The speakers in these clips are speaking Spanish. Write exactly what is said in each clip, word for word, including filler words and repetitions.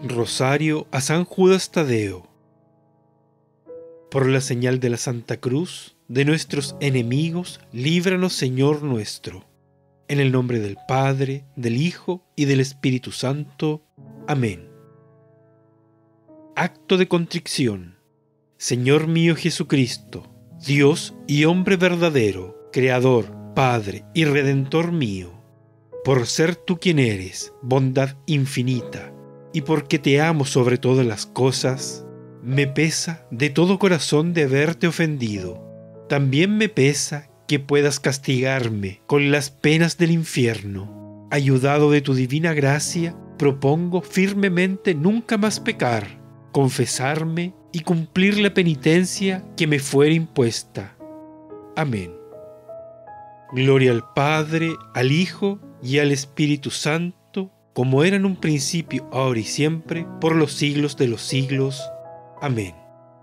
Rosario a San Judas Tadeo. Por la señal de la Santa Cruz, de nuestros enemigos, líbranos, Señor nuestro. En el nombre del Padre, del Hijo y del Espíritu Santo. Amén. Acto de contrición. Señor mío Jesucristo, Dios y hombre verdadero, Creador, Padre y Redentor mío, por ser tú quien eres, bondad infinita, y porque te amo sobre todas las cosas, me pesa de todo corazón de haberte ofendido. También me pesa que puedas castigarme con las penas del infierno. Ayudado de tu divina gracia, propongo firmemente nunca más pecar, confesarme y cumplir la penitencia que me fuera impuesta. Amén. Gloria al Padre, al Hijo y al Espíritu Santo, como era en un principio, ahora y siempre, por los siglos de los siglos. Amén.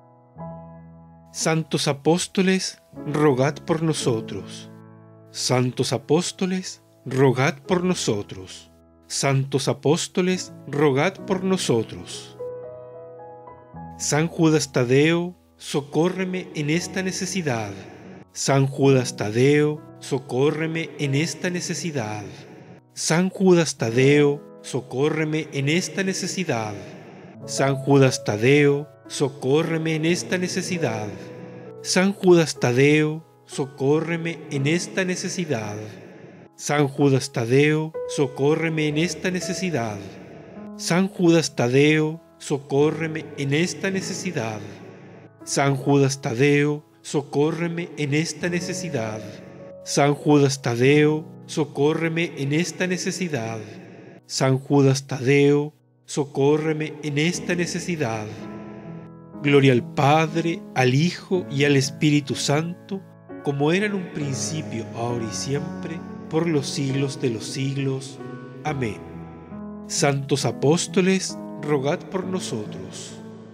Santos apóstoles, rogad por nosotros. Santos apóstoles, rogad por nosotros. Santos apóstoles, rogad por nosotros. San Judas Tadeo, socórreme en esta necesidad. San Judas Tadeo, socórreme en esta necesidad. San Judas Tadeo, socórreme en esta necesidad. San Judas Tadeo, socórreme en esta necesidad. San Judas Tadeo, socórreme en esta necesidad. San Judas Tadeo, socórreme en esta necesidad. San Judas Tadeo, socórreme en esta necesidad. San Judas Tadeo, socórreme en esta necesidad. San Judas Tadeo, socórreme en esta necesidad. San Judas Tadeo, socórreme en esta necesidad. Gloria al Padre, al Hijo y al Espíritu Santo, como era en un principio, ahora y siempre, por los siglos de los siglos. Amén. Santos apóstoles, rogad por nosotros.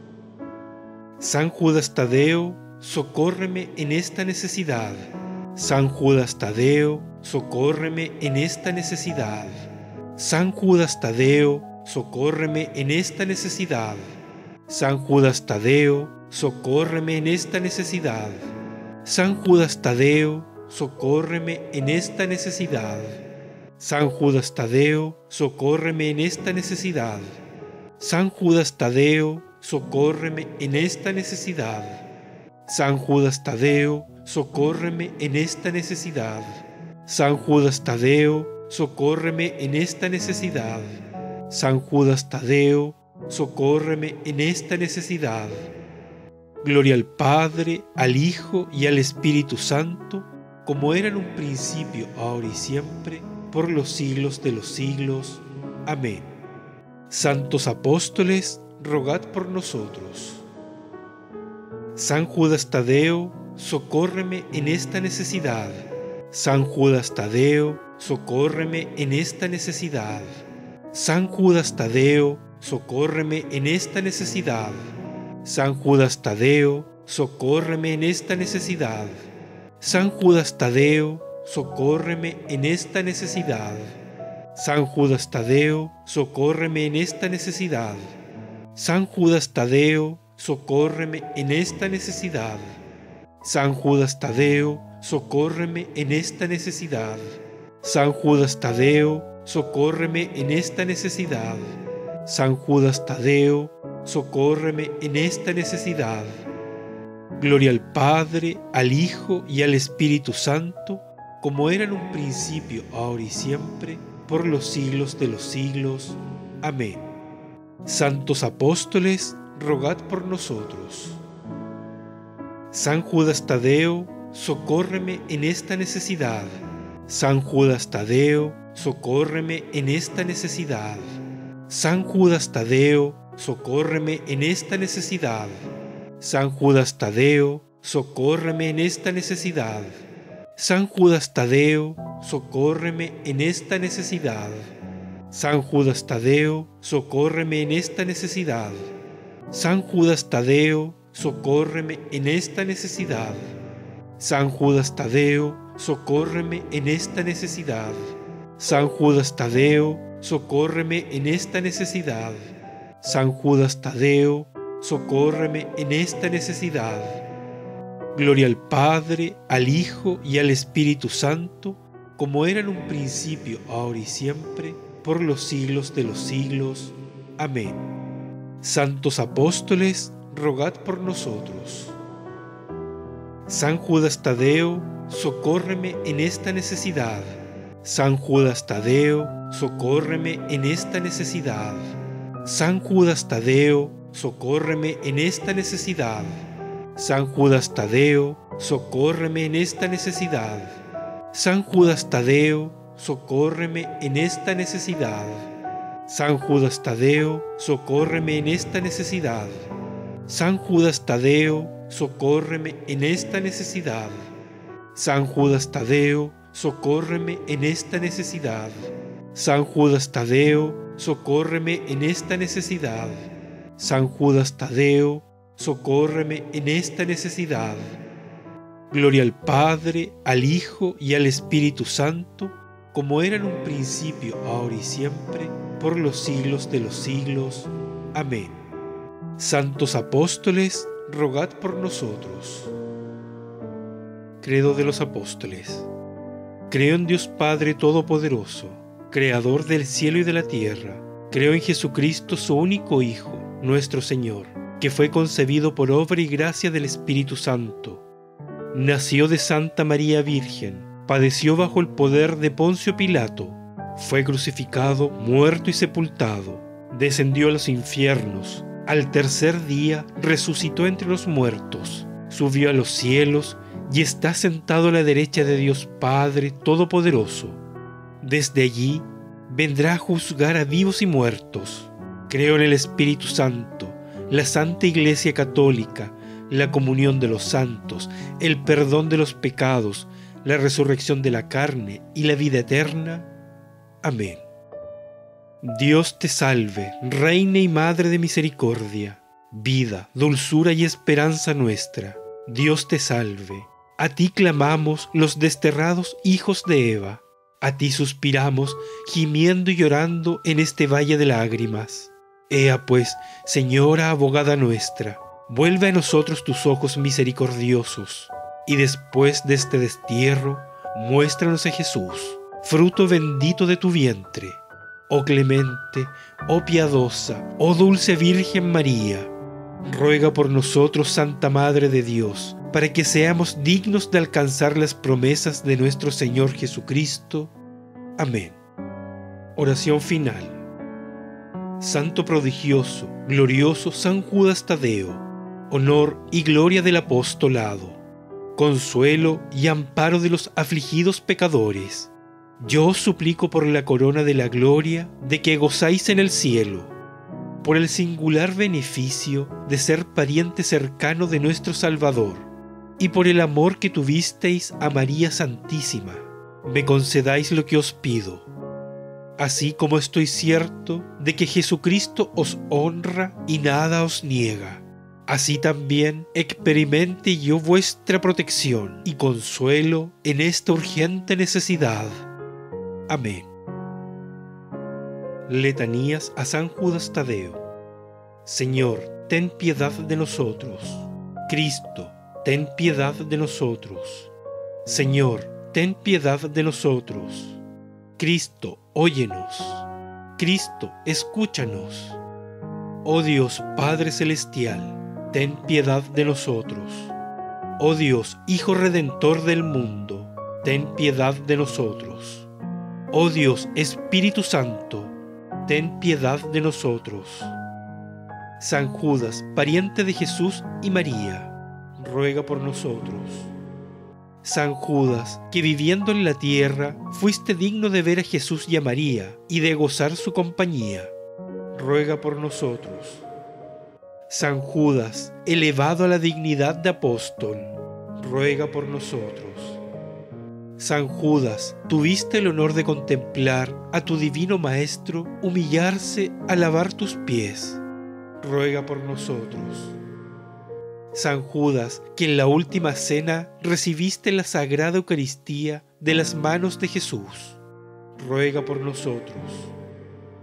San Judas Tadeo, socórreme en esta necesidad. San Judas Tadeo, socórreme en esta necesidad. San Judas Tadeo, socórreme en esta necesidad. San Judas Tadeo, socórreme en esta necesidad. San Judas Tadeo, socórreme en esta necesidad. San Judas Tadeo, socórreme en esta necesidad. San Judas Tadeo, socórreme en esta necesidad. San Judas Tadeo, socórreme en esta necesidad. San Judas Tadeo, socórreme en esta necesidad. San Judas Tadeo, socórreme en esta necesidad. Gloria al Padre, al Hijo y al Espíritu Santo, como era en un principio, ahora y siempre, por los siglos de los siglos. Amén. Santos apóstoles, rogad por nosotros. San Judas Tadeo, socórreme en esta necesidad. San Judas Tadeo, socórreme en esta necesidad. San Judas Tadeo, socórreme en esta necesidad. San Judas Tadeo, socórreme en esta necesidad. San Judas Tadeo, socórreme en esta necesidad. San Judas Tadeo, socórreme en esta necesidad. San Judas Tadeo, socórreme en esta necesidad. San Judas Tadeo, socórreme en esta necesidad. San Judas Tadeo, socórreme en esta necesidad. San Judas Tadeo, socórreme en esta necesidad. Gloria al Padre, al Hijo y al Espíritu Santo, como era en un principio, ahora y siempre, por los siglos de los siglos. Amén. Santos apóstoles, rogad por nosotros. San Judas Tadeo, socórreme en esta necesidad. San Judas Tadeo, socórreme en esta necesidad. San Judas Tadeo, socórreme en esta necesidad. San Judas Tadeo, socórreme en esta necesidad. San Judas Tadeo, socórreme en esta necesidad. San Judas Tadeo, socórreme en esta necesidad. San Judas Tadeo, socórreme en esta necesidad. San Judas Tadeo, socórreme en esta necesidad. San Judas Tadeo, socórreme en esta necesidad. San Judas Tadeo, socórreme en esta necesidad. Gloria al Padre, al Hijo y al Espíritu Santo, como era en un principio, ahora y siempre, por los siglos de los siglos. Amén. Santos apóstoles, rogad por nosotros. San Judas Tadeo, socórreme en esta necesidad. San Judas Tadeo, socórreme en esta necesidad. San Judas Tadeo, socórreme en esta necesidad. San Judas Tadeo, socórreme en esta necesidad. San Judas Tadeo, socórreme en esta necesidad. San Judas Tadeo, socórreme en esta necesidad. San Judas Tadeo, socórreme en esta necesidad. San Judas Tadeo, socórreme en esta necesidad. San Judas Tadeo, socórreme en esta necesidad. San Judas Tadeo, socórreme en esta necesidad. Gloria al Padre, al Hijo y al Espíritu Santo, como era en un principio, ahora y siempre, por los siglos de los siglos. Amén. Santos apóstoles, rogad por nosotros. Credo de los apóstoles. Creo en Dios Padre Todopoderoso, Creador del cielo y de la tierra. Creo en Jesucristo, su único Hijo, nuestro Señor, que fue concebido por obra y gracia del Espíritu Santo. Nació de Santa María Virgen, padeció bajo el poder de Poncio Pilato, fue crucificado, muerto y sepultado, descendió a los infiernos, al tercer día resucitó entre los muertos, subió a los cielos y está sentado a la derecha de Dios Padre Todopoderoso. Desde allí vendrá a juzgar a vivos y muertos. Creo en el Espíritu Santo, la Santa Iglesia Católica, la comunión de los santos, el perdón de los pecados, la resurrección de la carne y la vida eterna. Amén. Dios te salve, Reina y Madre de misericordia, vida, dulzura y esperanza nuestra. Dios te salve. A ti clamamos los desterrados hijos de Eva. A ti suspiramos, gimiendo y llorando en este valle de lágrimas. Ea pues, Señora abogada nuestra, vuelve a nosotros tus ojos misericordiosos, y después de este destierro, muéstranos a Jesús, fruto bendito de tu vientre. Oh clemente, oh piadosa, oh dulce Virgen María, ruega por nosotros, Santa Madre de Dios, para que seamos dignos de alcanzar las promesas de nuestro Señor Jesucristo. Amén. Oración final. Santo prodigioso, glorioso San Judas Tadeo, honor y gloria del apostolado, consuelo y amparo de los afligidos pecadores, yo os suplico por la corona de la gloria de que gozáis en el cielo, por el singular beneficio de ser pariente cercano de nuestro Salvador, y por el amor que tuvisteis a María Santísima, me concedáis lo que os pido. Así como estoy cierto de que Jesucristo os honra y nada os niega, así también experimente yo vuestra protección y consuelo en esta urgente necesidad. Amén. Letanías a San Judas Tadeo. Señor, ten piedad de nosotros. Cristo, ten piedad de nosotros. Señor, ten piedad de nosotros. Cristo, óyenos. Cristo, escúchanos. Oh Dios Padre Celestial, ten piedad de nosotros. Oh Dios, Hijo Redentor del mundo, ten piedad de nosotros. Oh Dios, Espíritu Santo, ten piedad de nosotros. San Judas, pariente de Jesús y María, ruega por nosotros. San Judas, que viviendo en la tierra fuiste digno de ver a Jesús y a María y de gozar su compañía, ruega por nosotros. San Judas, elevado a la dignidad de apóstol, ruega por nosotros. San Judas, tuviste el honor de contemplar a tu divino Maestro humillarse a lavar tus pies, ruega por nosotros. San Judas, que en la última cena recibiste la Sagrada Eucaristía de las manos de Jesús, ruega por nosotros.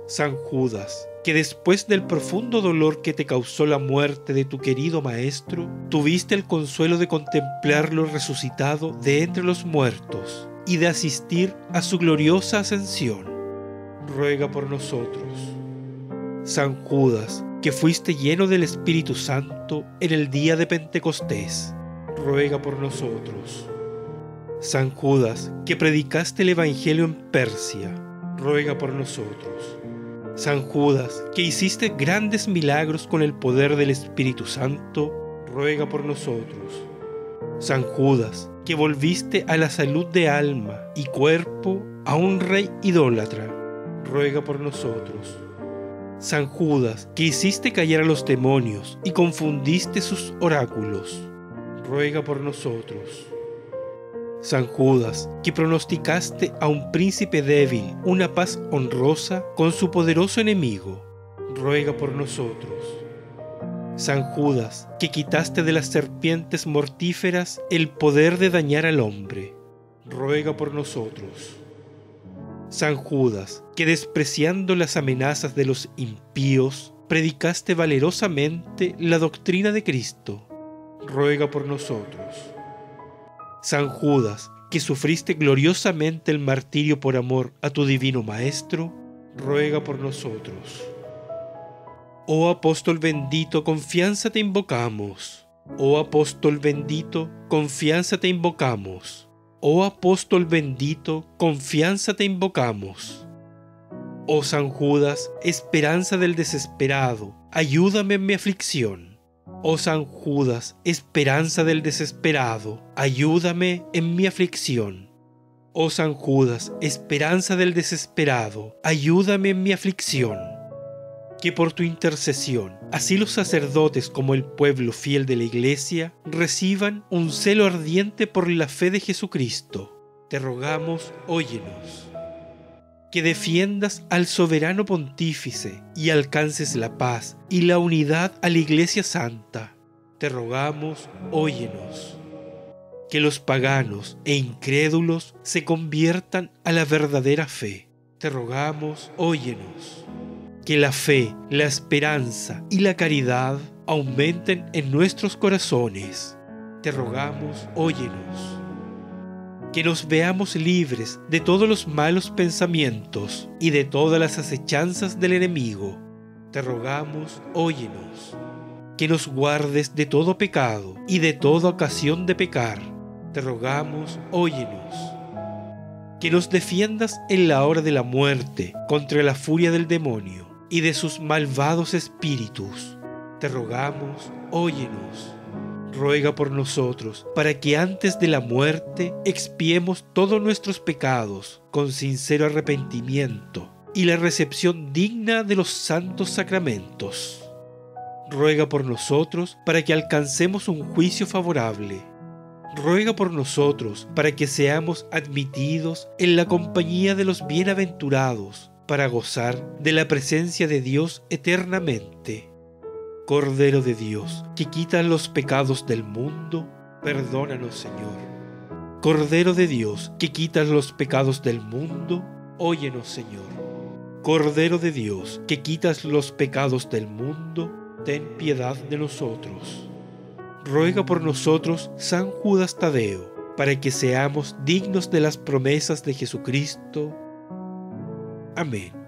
San Judas, que después del profundo dolor que te causó la muerte de tu querido Maestro, tuviste el consuelo de contemplarlo resucitado de entre los muertos y de asistir a su gloriosa ascensión, ruega por nosotros. San Judas, que fuiste lleno del Espíritu Santo en el día de Pentecostés, ruega por nosotros. San Judas, que predicaste el Evangelio en Persia, ruega por nosotros. San Judas, que hiciste grandes milagros con el poder del Espíritu Santo, ruega por nosotros. San Judas, que volviste a la salud de alma y cuerpo a un rey idólatra, ruega por nosotros. San Judas, que hiciste callar a los demonios y confundiste sus oráculos, ruega por nosotros. San Judas, que pronosticaste a un príncipe débil una paz honrosa con su poderoso enemigo, ruega por nosotros. San Judas, que quitaste de las serpientes mortíferas el poder de dañar al hombre, ruega por nosotros. San Judas, que despreciando las amenazas de los impíos, predicaste valerosamente la doctrina de Cristo, ruega por nosotros. San Judas, que sufriste gloriosamente el martirio por amor a tu divino Maestro, ruega por nosotros. Oh apóstol bendito, confianza te invocamos. Oh apóstol bendito, confianza te invocamos. Oh apóstol bendito, confianza te invocamos. Oh San Judas, esperanza del desesperado, ayúdame en mi aflicción. Oh San Judas, esperanza del desesperado, ayúdame en mi aflicción. Oh San Judas, esperanza del desesperado, ayúdame en mi aflicción. Que por tu intercesión, así los sacerdotes como el pueblo fiel de la Iglesia reciban un celo ardiente por la fe de Jesucristo. Te rogamos, óyenos. Que defiendas al soberano pontífice y alcances la paz y la unidad a la Iglesia Santa. Te rogamos, óyenos. Que los paganos e incrédulos se conviertan a la verdadera fe. Te rogamos, óyenos. Que la fe, la esperanza y la caridad aumenten en nuestros corazones. Te rogamos, óyenos. Que nos veamos libres de todos los malos pensamientos y de todas las acechanzas del enemigo. Te rogamos, óyenos. Que nos guardes de todo pecado y de toda ocasión de pecar. Te rogamos, óyenos. Que nos defiendas en la hora de la muerte contra la furia del demonio y de sus malvados espíritus. Te rogamos, óyenos. Ruega por nosotros, para que antes de la muerte expiemos todos nuestros pecados con sincero arrepentimiento y la recepción digna de los santos sacramentos. Ruega por nosotros, para que alcancemos un juicio favorable. Ruega por nosotros, para que seamos admitidos en la compañía de los bienaventurados, para gozar de la presencia de Dios eternamente. Cordero de Dios, que quitas los pecados del mundo, perdónanos, Señor. Cordero de Dios, que quitas los pecados del mundo, óyenos, Señor. Cordero de Dios, que quitas los pecados del mundo, ten piedad de nosotros. Ruega por nosotros, San Judas Tadeo, para que seamos dignos de las promesas de Jesucristo. Amén.